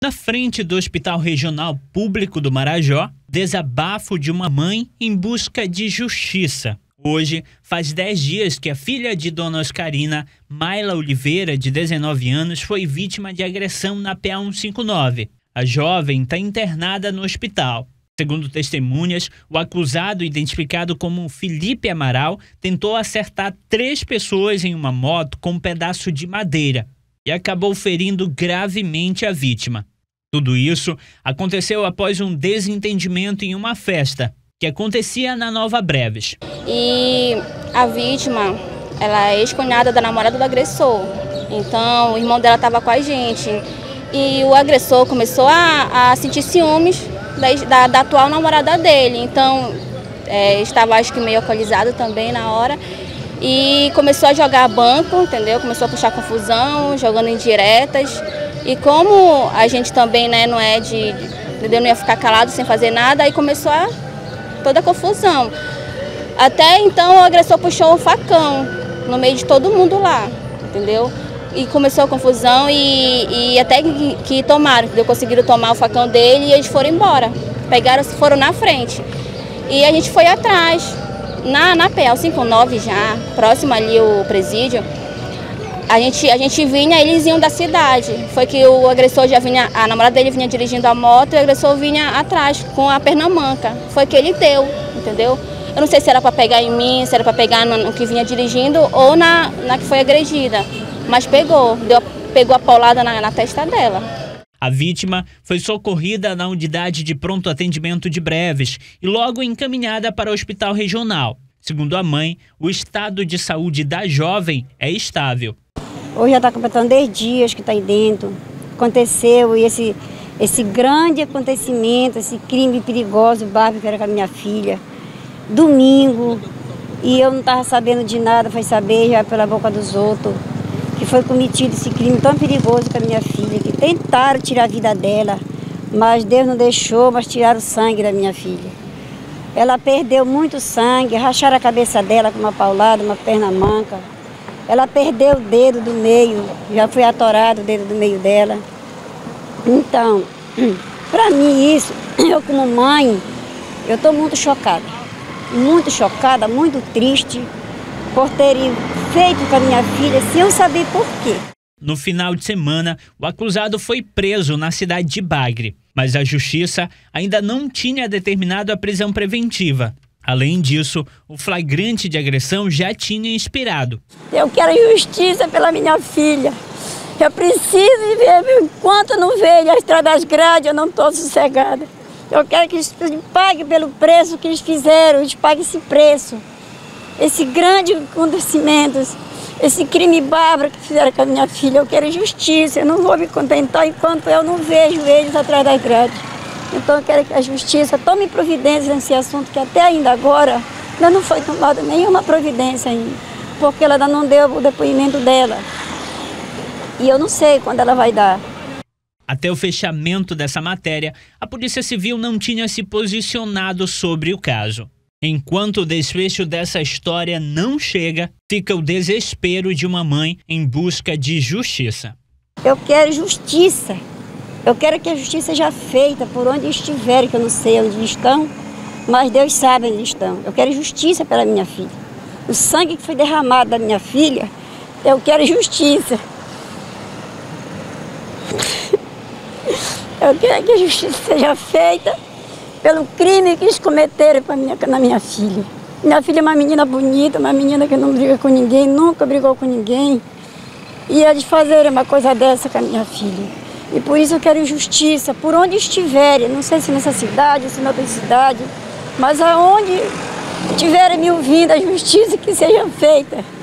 Na frente do Hospital Regional Público do Marajó, desabafo de uma mãe em busca de justiça. Hoje, faz 10 dias que a filha de Dona Oscarina, Mayla Oliveira, de 19 anos, foi vítima de agressão na PA 159. A jovem está internada no hospital. Segundo testemunhas, o acusado, identificado como Felipe Amaral, tentou acertar 3 pessoas em uma moto com um pedaço de madeira e acabou ferindo gravemente a vítima. Tudo isso aconteceu após um desentendimento em uma festa que acontecia na Nova Breves. E a vítima, ela é ex-cunhada da namorada do agressor. Então, o irmão dela estava com a gente. E o agressor começou a sentir ciúmes da atual namorada dele. Então, estava acho que meio alcoolizado também na hora. E começou a jogar banco, entendeu? Começou a puxar confusão, jogando indiretas. E como a gente também, né, não é entendeu? Não ia ficar calado sem fazer nada, aí começou toda a confusão. Até então o agressor puxou o facão no meio de todo mundo lá, entendeu? E começou a confusão e até que tomaram, entendeu? Conseguiram tomar o facão dele e eles foram embora. Foram na frente. E a gente foi atrás. Na PL 59 já, próximo ali o presídio, a gente vinha, eles iam da cidade. Foi que o agressor já vinha, a namorada dele vinha dirigindo a moto e o agressor vinha atrás com a perna manca. Foi que ele deu, entendeu? Eu não sei se era para pegar em mim, se era para pegar no que vinha dirigindo ou na que foi agredida. Mas pegou a paulada na testa dela. A vítima foi socorrida na unidade de pronto atendimento de Breves e logo encaminhada para o hospital regional. Segundo a mãe, o estado de saúde da jovem é estável. Hoje já está completando 10 dias que está aí dentro. Aconteceu esse grande acontecimento, esse crime perigoso, bárbaro que era com a minha filha. Domingo, e eu não estava sabendo de nada, foi saber já pela boca dos outros, que foi cometido esse crime tão perigoso com a minha filha, que tentaram tirar a vida dela, mas Deus não deixou, mas tiraram o sangue da minha filha. Ela perdeu muito sangue, racharam a cabeça dela com uma paulada, uma perna manca. Ela perdeu o dedo do meio, já foi atorado o dedo do meio dela. Então, para mim isso, eu como mãe, eu estou muito chocada, muito triste por terem feito com a minha filha sem eu saber por quê. No final de semana, o acusado foi preso na cidade de Bagre, mas a justiça ainda não tinha determinado a prisão preventiva. Além disso, o flagrante de agressão já tinha expirado. Eu quero justiça pela minha filha. Eu preciso ver, enquanto eu não vejo as estradas grandes, eu não estou sossegada. Eu quero que eles paguem pelo preço que eles fizeram, eles paguem esse preço. Esse grande acontecimento, esse crime bárbaro que fizeram com a minha filha, eu quero justiça. Eu não vou me contentar enquanto eu não vejo eles atrás das grades. Então eu quero que a justiça tome providência nesse assunto, que até ainda agora ainda não foi tomada nenhuma providência ainda, porque ela ainda não deu o depoimento dela. E eu não sei quando ela vai dar. Até o fechamento dessa matéria, a Polícia Civil não tinha se posicionado sobre o caso. Enquanto o desfecho dessa história não chega, fica o desespero de uma mãe em busca de justiça. Eu quero justiça. Eu quero que a justiça seja feita por onde estiverem, que eu não sei onde estão, mas Deus sabe onde estão. Eu quero justiça pela minha filha. O sangue que foi derramado da minha filha, eu quero justiça. Eu quero que a justiça seja feita pelo crime que eles cometeram na minha filha. Minha filha é uma menina bonita, uma menina que não briga com ninguém, nunca brigou com ninguém. E eles fazerem uma coisa dessa com a minha filha. E por isso eu quero justiça, por onde estiverem, não sei se nessa cidade, se em outra cidade, mas aonde estiverem me ouvindo, a justiça que seja feita.